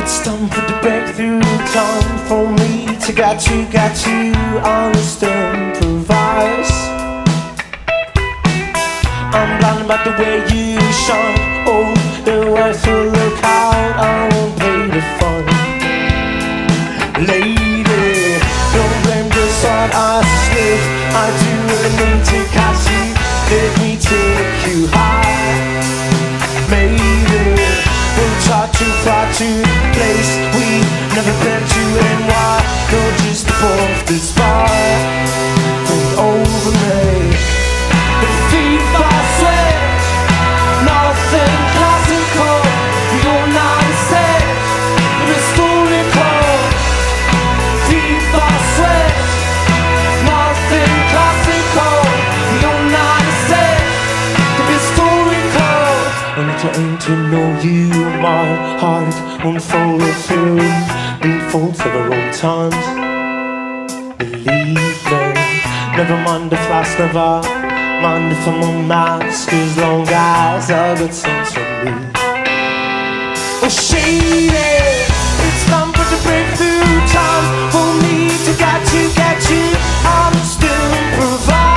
It's time for the breakthrough, time for me to got you, honest improvise. I'm blinded by the way you shine. Oh, the worth to look out, I won't pay the fine. Lady, don't blame the sun I slip. I do anything to catch you, let me take you high. Maybe we'll try to fly to the place we never been to, and why not just the fourth this fire and over me. The feet by sweat, nothing classical. You're not set, historical. Feet by sweat, nothing classical. You're not set, historical. I'm trying to know you, my heart won't follow through. We fall to the wrong times, believe me. Never mind the flash, never mind if I'm on mask, as long as I got sense from me. Oh shady, it's time for the breakthrough, time for me to get you, I'm still improvising.